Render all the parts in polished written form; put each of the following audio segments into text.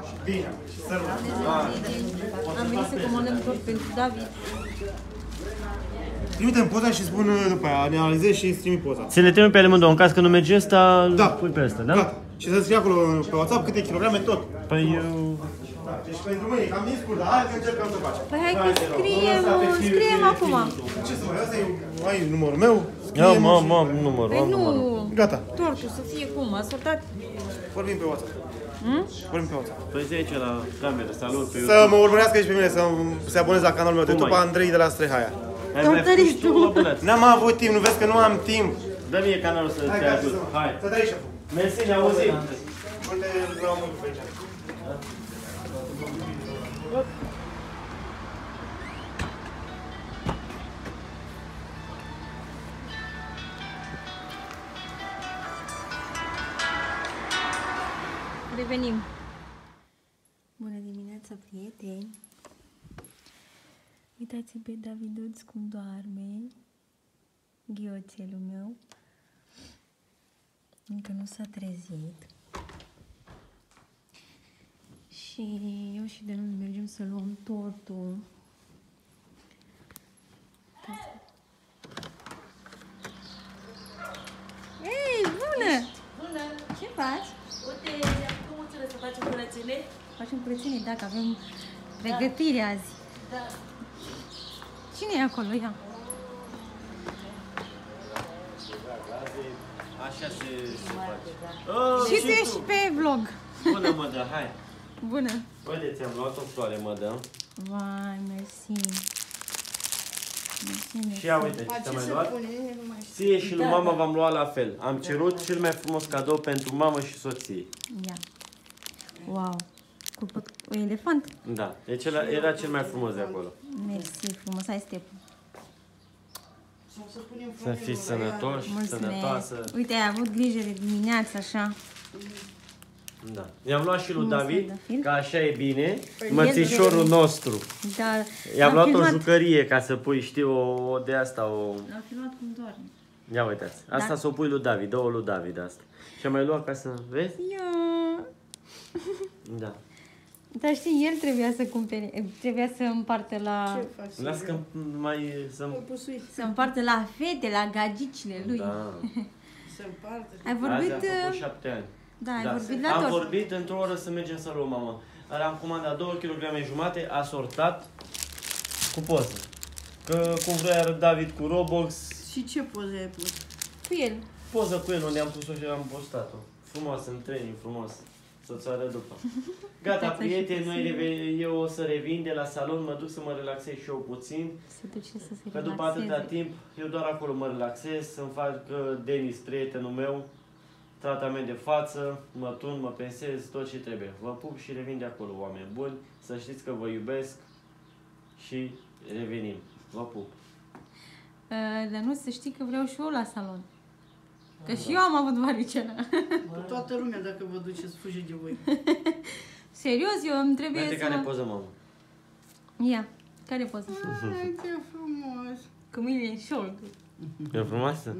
Bine, sărbători. Am venit să comandăm tot pentru David. Trimite-mi poza și spun după aia, ne analizez și îți trimit poza. Ți le trimit pe ele mândouă, în caz că nu merge ăsta, Da. pui pe ăsta, da? Gata. Și să scrie acolo pe WhatsApp câte kilograme tot. Păi eu... Da, deci pentru mâine, cam din scurt, dar hai că încercăm să facem. Păi hai că scriem acum. Ce să mai, asta e, ai numărul meu? Am numărul, Păi am numărul. nu, Gata, tortul să fie cum, asortat. vorbim pe WhatsApp. Vorbim pe WhatsApp. Păi zi aici la cameră, salut pe Să mă urmărească și pe mine, să se aboneze la canalul meu de Cum YouTube, ai? Andrei de la Strehaia. Hai mai făcut și tu, mă, bănuț. N-am avut timp, nu vezi că nu am timp. Dă mie canalul să Hai, te gata, ajut. Hai. să dai șeful. Mersi, ne auzim. Uite, vreau mult pe aici. Revenim. Bună dimineața, prieteni! Uitați pe Daviduț cum doarme. Ghioțelul meu. Încă nu s-a trezit. Și eu și de nu mergem să luăm tortul. Ei, bună! Bună! Ce faci? Uite, am făcut mulțumesc să facem curățenie. Facem curățenie, da, că avem pregătire azi. Da. Cine e acolo? Ia. Așa se face. Și tu ești pe vlog. Bună, mă, da, hai. Bună. Uite, ți-am luat o floare, mă, da. Vai, mersi. Mersi. Și ia uite, ce ți-am mai luat. Ție și lui mama v-am luat la fel. Am cerut cel mai frumos cadou pentru mamă și soție. Ia. Wow. Cu un elefant? Da, deci era cel mai frumos de acolo. Mersi frumos. Hai, Step. Să fii sănătoși, sănătoasă. Uite, ai avut grijă de dimineață, așa. Da. I-am luat și lui David, David. că așa e bine, mățișorul nostru. Dar I-am luat o jucărie ca să pui, știi, o de asta, o... L-am filmat cum doarme. Ia uitați, asta să o pui lui David, dă-o lui David asta. Și am mai luat ca să, vezi? Ia. Da. Dar știi, el trebuia să cumpere, trebuia să împartă la... Ce faci? Las că mai să... Să împartă la fete, la gagicile lui. Da. Se împartă. Ai vorbit... Azi am făcut 7 ani. Da, ai vorbit la Am tot. vorbit într-o oră să mergem să luăm, mamă. Am comandat 2 kg jumate, asortat cu poză. Că cum vrea David cu Roblox. Și ce poze ai pus? Cu el. Poză cu el unde am pus-o și am postat-o. Frumos, în training, frumos. Să-ți arăt după. Gata, prieteni, eu o să revin de la salon, mă duc să mă relaxez și eu puțin. Se duce să se Că după atâta timp, eu doar acolo mă relaxez, să-mi fac Denis, prietenul meu, tratament de față, mă tun, mă pensez, tot ce trebuie. Vă pup și revin de acolo, oameni buni. Să știți că vă iubesc și revenim. Vă pup. Dar nu, să știi că vreau și eu la salon. Că și eu am avut varicela. Toată lumea, dacă vă duceți, fuge de voi. Serios, eu îmi trebuie Uite să... care poză, mamă. Ia, care poză? Ai, ce frumos! Cu mine în șold. E frumoasă?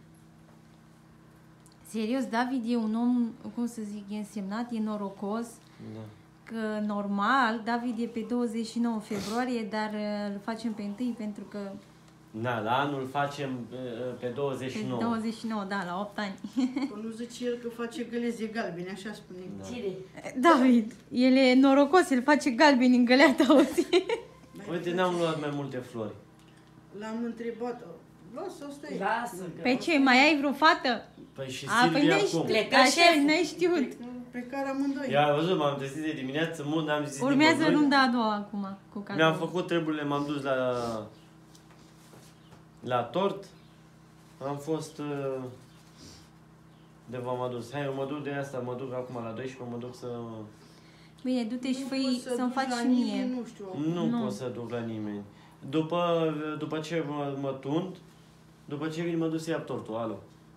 Serios, David e un om, cum să zic, e însemnat, e norocos. Da. Că normal, David e pe 29 februarie, dar îl facem pe 1 pentru că... Da, la anul facem pe 29. Pe 29, da, la 8 ani. Că nu zice el că face gălezi galbene, așa spune. Da. Cine? David, el e norocos, el face galbeni în găleata, auzi? Uite, n-am luat mai multe flori. L-am întrebat, lasă, stai. Lasă. Pe ce, mai ai vreo fată? Păi și A, păi Silvia n-ai cum? știut, așa, n-ai știut. Pe care amândoi. Ia, văzut, m-am trezit de dimineață, mult am zis Urmează nimănui. runda a doua acum, cu cadou. Mi-am făcut treburile, m-am dus la tort. Am fost... de v-am adus. Hai, eu mă duc de asta, mă duc acum la 12, mă duc să... Bine, du-te și Nu făi poți să să-mi duci faci la și nimeni, mie. Nu știu. Nu Nu. pot să duc la nimeni. După ce mă tund, după ce vin, mă duc să iau tortul, alo.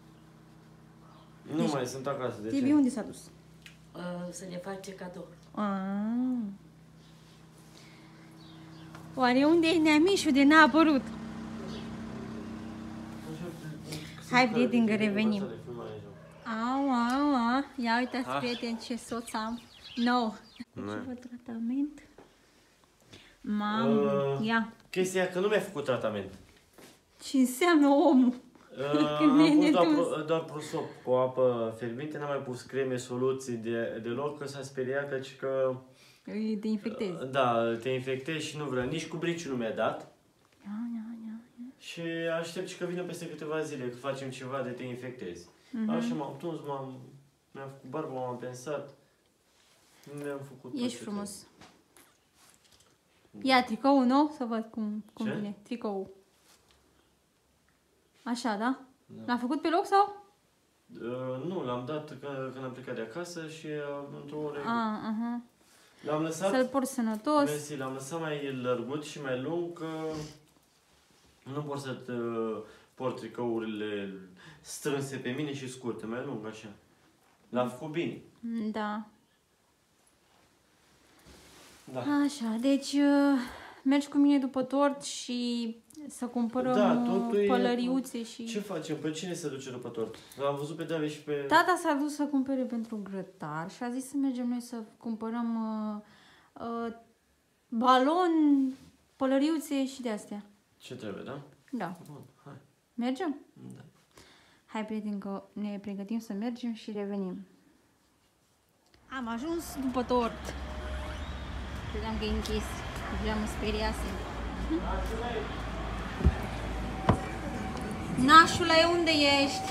Nu Deci, mai sunt acasă, de Tibi, ce? unde s-a dus? Să ne face cadou. Oare unde e neamișul de n-a apărut? Hai, prieteni, că revenim. Au. Ia uitați, prieteni, ce soț am. No. Nu. Ce vă tratament? Mamă, ia. Chestia e că nu mi-a făcut tratament. Ce înseamnă omul? Când Am mi-e pus nedus. doar prosop cu apă fierbinte, n-am mai pus creme, soluții deloc, că s-a speriat că Te infectezi. da, te infectezi și nu vrea. Nici cu briciul nu mi-a dat. Ia. Și aștept și că vină peste câteva zile, că facem ceva de te infectezi. Așa m-am tuns, mi-am făcut barbă, m-am pensat. Mi-am făcut tot Ești ce frumos. Ia tricoul nou, să văd cum Ce? vine. Tricoul. Așa, da? L-a făcut pe loc sau? Nu, l-am dat când am plecat de acasă și într-o oră Aha. l-am lăsat. Să-l porți sănătos. Mersi, l-am lăsat mai lărgut și mai lung, că nu pot să port tricourile strânse pe mine și scurte, mai lung așa. L-am făcut bine. Da. Da. Așa, deci mergi cu mine după tort și să cumpărăm Da, tortul e- pălăriuțe și... Ce facem? Pe cine se duce după tort? L-am văzut pe David și pe... Tata s-a dus să cumpere pentru grătar și a zis să mergem noi să cumpărăm balon, pălăriuțe și de-astea. Ce trebuie, da? Da. Bun, hai. Mergem? Da. Hai, prieteni, că ne pregătim să mergem și revenim. Am ajuns după tort. Credeam că e închis. Deja mă speriase. Nașule, unde ești?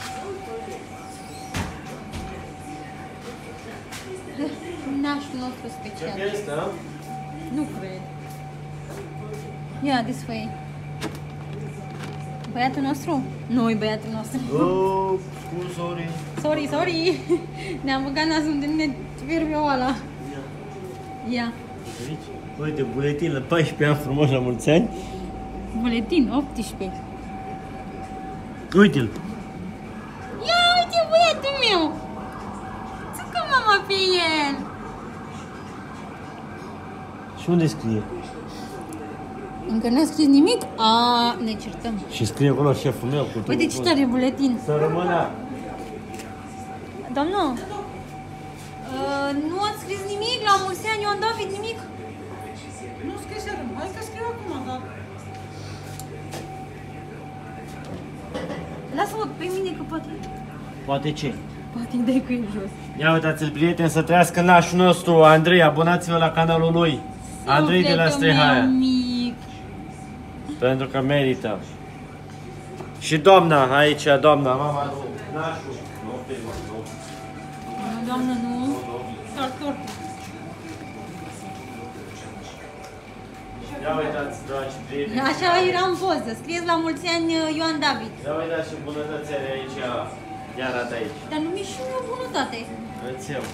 Nașul nostru Ce special. este, da? Nu cred. Ia, this way. Băiatul nostru? Nu, e băiatul nostru. Oh, sorry. Sorry. Ne-am băgat nasul unde ne fierbe oala. Ia. Aici? Uite, buletin la 14 ani frumos la mulți ani. Buletin, 18. Uite-l. Ia, uite băiatul meu. Țucă mama pe el. Și unde scrie? Încă n-a scris nimic? Ne certăm. Și scrie acolo șeful meu cu Uite ce tare buletin. Să rămână. Doamnă, nu ați scris nimic la mulți ani, Ioan David, nimic? Nu scriserăm. Hai că scriu acum, dar... Lasă-mă pe mine că poate... Poate ce? Poate îi dai cu el jos. Ia uitați-l, prieteni, să trăiască nașul nostru, Andrei, abonați-vă la canalul lui. Andrei de la Sufletul Strehaia. meu mic. Pentru că merită. Și doamna, aici, doamna, mama lui, nașul. Nu, doamnă, nu. Doar tortul. Ia uitați, dragi prieteni. Așa era în poză. Scrieți la mulți ani Ioan David. Ia uitați și bunătățile aici, ia arată aici. Dar nu mi-e și mie o bunătate. Îți iau.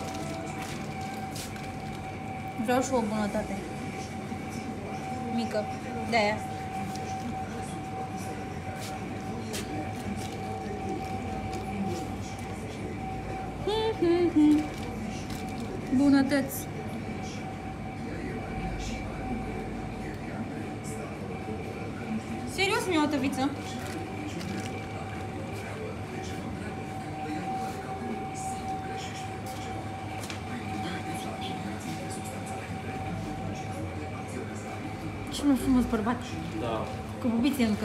Vreau și o bunătate. Mică. De-aia. Bunătăți. Serios mi-e o tăviță? Ce mai frumos bărbat. Da. Cu bubițe încă.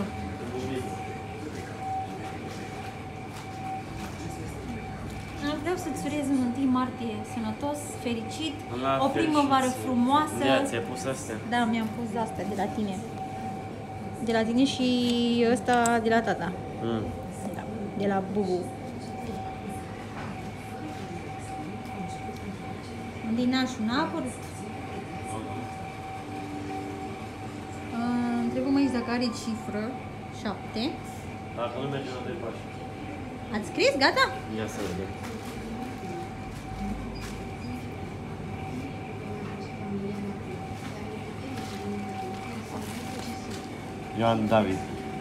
Vreau să-ți urez un 1 martie sănătos, fericit, La o fel primăvară și ție. frumoasă. Ia, ți-ai pus astea? Da, mi-am pus astea de la tine. De la tine și ăsta de la tata. Da, de la Bubu. Unde-i nașul? N-a apărut? Întrebăm aici dacă are cifră. 7. Dacă nu merge la 2 pași. Ați scris? Gata? Ia să vedem. Ioan David.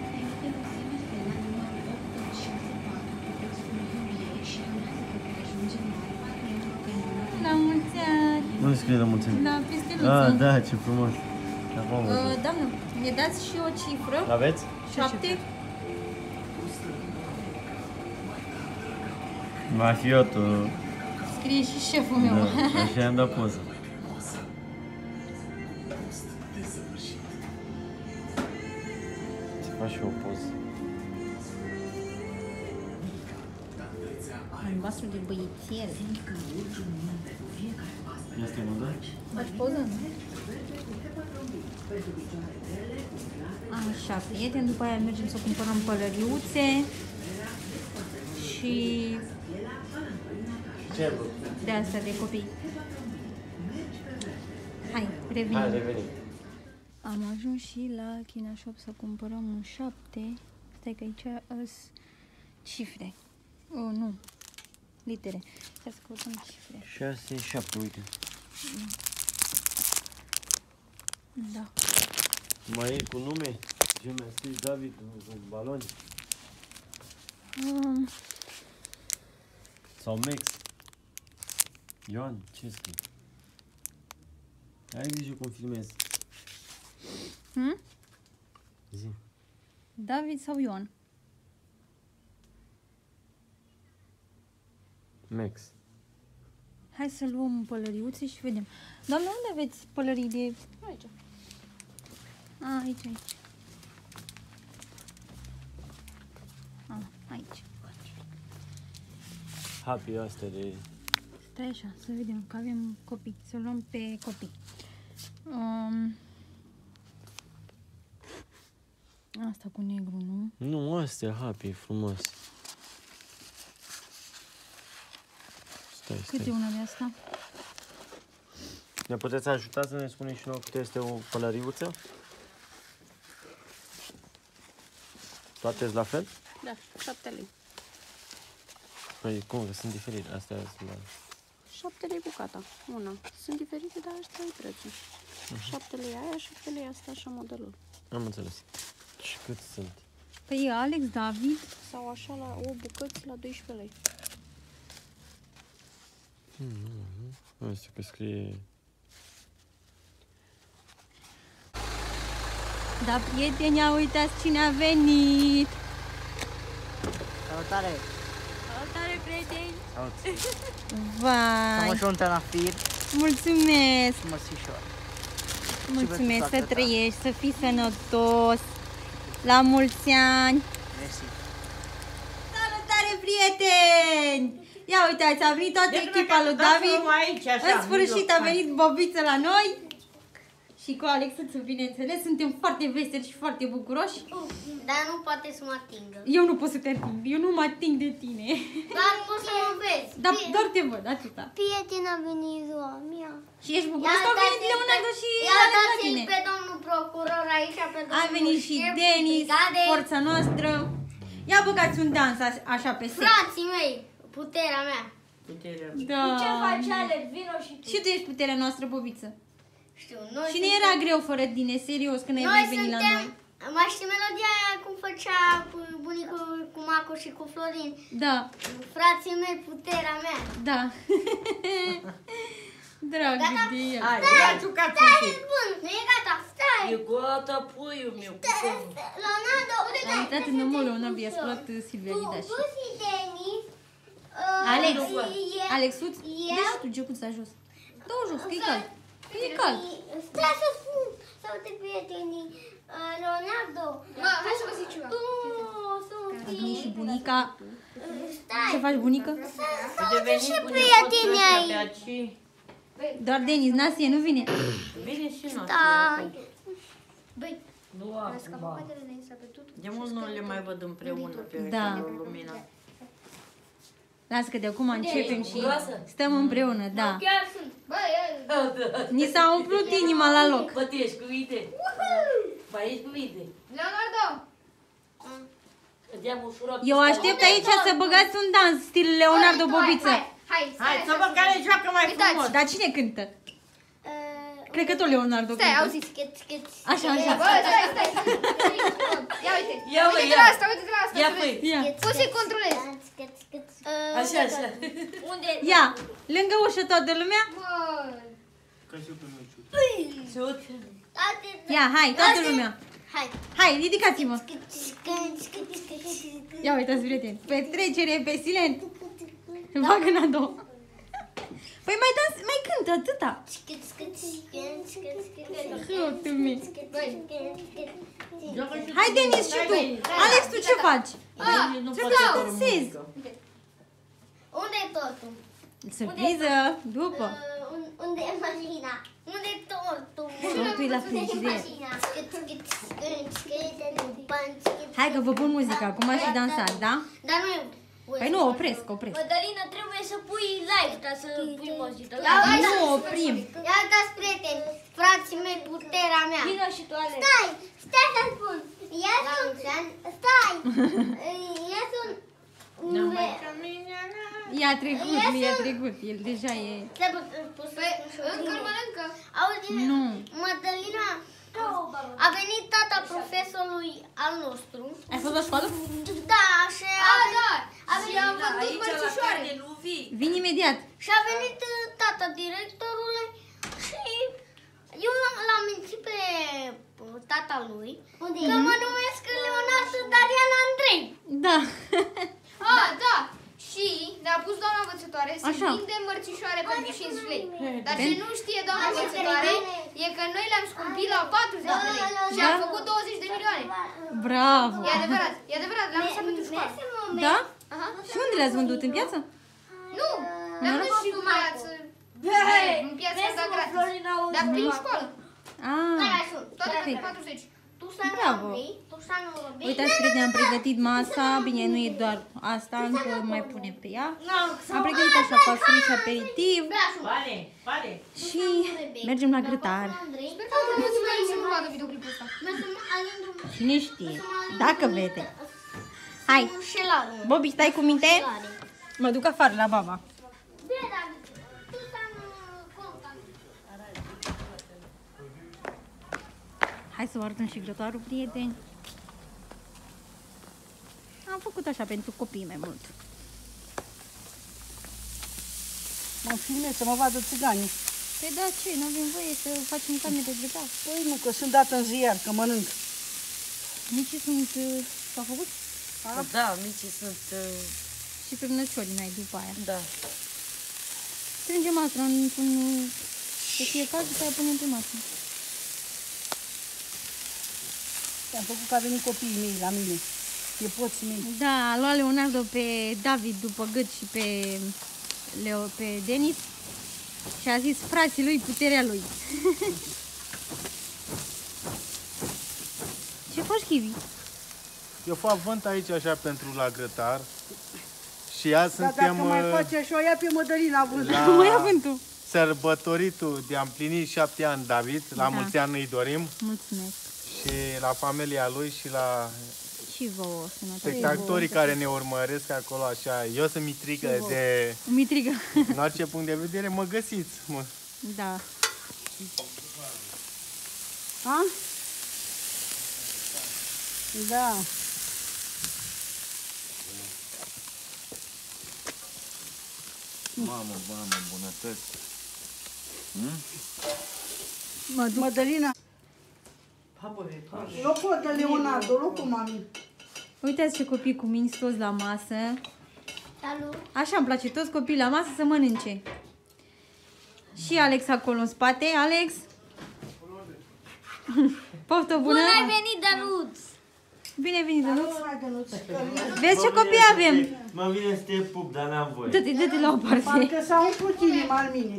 La mulți ani! Nu scrie la mulțime. La pisteluță. Da, ce frumos. Acum Doamnă, ne dați și o cifră? Aveți? 7. Mafiotul. scrie și șeful meu. Da, așa i-am dat poză. Să faci și o poză. Albastru de băiețel. Ia stai, mă, da? Faci poză? Așa, prieteni, după aia mergem să cumpărăm pălăriuțe și Ce? de asta de copii. Hai, revenim. Hai, revenim. Am ajuns și la China Shop să cumpărăm un 7. Stai că aici sunt cifre. Oh, nu. Litere. Hai să căutăm cifre. 6, 7, uite. Da. Mai e cu nume? Ce mi-a scris David cu baloni? Sau Max? Ioan, ce scrie? Ai grijă cum filmezi. Zi. David sau Ioan? Max. Hai să luăm pălăriuțe și vedem. Doamne, unde aveți pălării de... Aici. Aici. Aici. Happy astea de... Stai așa, să vedem că avem copii. Să luăm pe copii. Asta cu negru, nu? Nu, astea Happy, frumos. Stai. Cât e una de asta? Ne puteți ajuta să ne spuneți și nouă cât este o pălăriuță? Toate la fel? Da, 7 lei. Păi cum, că sunt diferite. Astea sunt la... 7 lei bucata, una. Sunt diferite, dar ăsta e prețul. 7 lei aia, 7 lei asta, așa modelul. Am înțeles. Și cât sunt? Păi e Alex, David. Sau așa la o bucăți la 12 lei. Nu știu că scrie... Da, prieteni, uitați cine a venit. Salutare! Salutare, prieteni. Salut! Vai, Am și un tenafir, mulțumesc. măsișor. Mulțumesc, toate, să da. trăiești, să fii sănătos. La mulți ani. Mersi. Salutare, prieteni! Ia uitați, a venit toată echipa lui David. În sfârșit a venit Bobiță la noi. Și cu Alexuțu, bineînțeles, suntem foarte veseli și foarte bucuroși. Dar nu poate să mă atingă. Eu nu pot să te ating, eu nu mă ating de tine. Dar poți să mă vezi. Dar doar te văd, atâta. Prietena a venit ziua mea. Și ești bucuros că a venit Leonardo și Ia Alex la dați-l tine. pe domnul procuror aici, pe domnul A venit și șef Denis, brigade. forța noastră. Ia băgați un dans așa pe set. Frații mei, puterea mea. Da. Ce faci, Alex? Vino și tu. Și tu ești puterea noastră, Bobiță. Știu, noi Și ne era greu fără tine, serios, când ai Noi venit la suntem... noi. Mai știi melodia aia cum făcea bunicul cu Maco și cu Florin? Da, Frații mei, puterea mea. da. Dragă de el. Stai, bun, nu e gata, stai. E gata, puiul meu. Leonardo, unde A intrat în omul Leonardo, i-a spălat Silvia Lidaș. Tu și Denis. Alex, eu- Alexuț, eu- dă și tu gecuța jos. Dă-o jos, că e cald. E cald. Stai să spun, să uite prietenii. Leonardo. Hai să vă zic ceva. Tu să A venit și bunica. Stai. Ce faci, bunică? Să uite și prietenii aici. Doar Denis, Nasie, nu vine. Vine și noi. Stai. Băi, Nu acum. De mult nu le mai văd împreună pe Da. lumina. Lasă că de acum începem și Groasă? stăm împreună, da. chiar sunt. Băi, Ni s-a umplut inima la loc. Bă, tu ești cu vide. Bă, ești cu vide. Leonardo. Deam ușurat. Eu aștept aici să băgați un dans, stil Leonardo Bobiță. Hai să văd care joacă mai frumos. Dar cine cântă? Cred că tot Leonardo Stai, cântă. auziți, scheț. Așa, așa. Bă, stai. Ia uite. Ia, bă, Uite-te ia. la asta, uite-te la asta. Ia, să păi. vezi. Ia. Poți să-i controlezi. Așa, așa. Unde? Ia, lângă ușă toată lumea. Ciut. Ia, hai, toată lumea. Hai. Hai, ridicați-vă. Ia uitați, prieteni. Petrecere pe silent. Bagă în a doua. Păi mai cântă atâta. Hai, Denis, și tu. Alex, tu ce faci? Trebuie să dansezi. Unde e tortul? Surpriză, după. Unde e mașina? Unde e tortul? Tortul e la frigider. Hai că vă pun muzica acum și dansați, da? Dar nu e. Păi nu, opresc. Mădălina, trebuie să pui live ca să pui muzică. Nu oprim. Ia uitați, prieteni, frații mei, puterea mea. Vino și tu, Alex. Stai să spun. Stai. Ia sunt... I-a trecut, el deja e... Încă mănâncă. Auzi, Nu. Mădălina, a venit tata profesorului al nostru. Ai fost la școală? Da, și a venit Aici, la carne, nu vii. Vin imediat. Și a venit tata directorului și eu l-am mințit pe tata lui că mă numesc Leonardo Darian Andrei. Da. Da. Și ne-a pus doamna învățătoare să Așa. vinde mărțișoare pentru 5 lei. Dar ce nu știe doamna învățătoare e că noi le-am scumpit la 40 de lei și am făcut 20 de milioane. Bravo. E adevărat, le-am lăsat pentru școală. Da? Aha. Și unde le-ați vândut? În piață? Nu, le-am dus și în piață. În piața asta gratis. Dar prin școală. Ah. Toate perfect. pentru 40. Bravo. Uitați, prieteni, am pregătit masa. Bine, nu e doar asta, încă mai punem pe ea. Am pregătit așa pasturi și aperitiv. Vale. Și mergem la grătar. Sper că mulțumesc să nu vadă videoclipul ăsta. Cine știe? Dacă vede. Hai. Bobby, stai cu minte? Mă duc afară la baba. Hai să vă arătăm și grătarul, prieteni. Am făcut așa pentru copii mai mult. Mă filmez să mă vadă țiganii. Păi da, ce? Nu avem voie să facem carne de grătar. Păi nu, că sunt dată în ziar, că mănânc. Nici sunt... S-au făcut? Da, micii sunt... Și pe mânăciori mai după aia. Da. Strângem asta într-un... Să fie cald și să punem pe masă. Am făcut că a venit copiii mei la mine. Nepoții mei. Da, a luat Leonardo pe David după gât și pe Denis și a zis frații lui puterea lui. Ce faci, Chivi? Eu fac vânt aici așa pentru la grătar și azi Dar suntem dacă mai face așa, o ia pe Mădălina vânt. la Mă ia vântul. sărbătoritul de a împlini 7 ani David, la mulți ani îi dorim Mulțumesc. și la familia lui și la Și vouă, sănătate. spectatorii care ne urmăresc acolo așa. Eu sunt Mitrică de... Mitrică. În orice punct de vedere mă găsiți. Da. A? Da. Mamă, bunătăți. Mădălina. Locul de Leonardo, locul mami. Uitați ce copii cuminți toți la masă. Salut. Așa îmi place, toți copiii la masă să mănânce. Și Alex acolo în spate. Alex? Poftă bună! Bun ai venit, Dănuț! Bine ai venit, Dănuț! Vezi ce copii avem? Mă vine să te pup, dar n-am voie. Dă-te la o parte. Parcă s-a umplut inima al mine.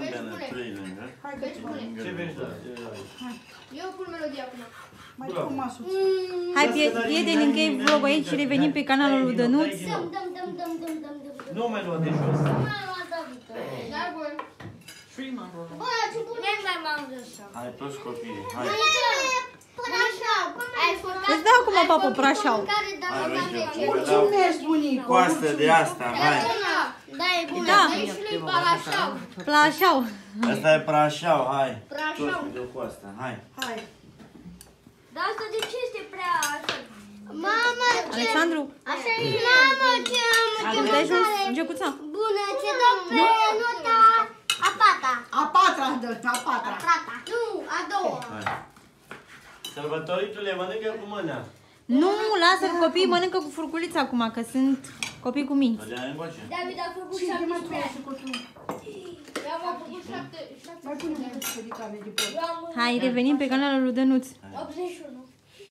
Ce vezi, da? Eu pun melodia acum. Mai frumoasă. Hai, prieteni, închei vlogul aici și revenim pe canalul lui Dănuț. Dăm. Nu mai lua de jos. Da, bun. Bă, ce bun e mai m-am găsit. Hai, toți copiii, hai. Prașau. Îți dau acum papă Prașau. Mulțumesc, bunicu. Coastă de asta, hai. Da, e bună. Da. Și lui Prașau. Plașau. Asta e Prașau, hai. Prașau. Toți de coastă, hai. Hai. Dar asta de ce este prea așa? Mamă, ce... Alexandru. Așa e. Mamă, ce am Dai jos, gecuța. bună, ce dăm pe nota a patra. A patra, dă, a patra. Nu, a doua. Hai. Sărbătoritule, mănâncă cu mâna. Nu, lasă copiii mănâncă cu furculița acum, că sunt copii cu minți. Dă-le încoace. David a făcut Cine mai 17 ani. trage cu tu? Mai pune-mi câte cameră de pot. Hai, revenim pe canalul lui Dănuț. 81.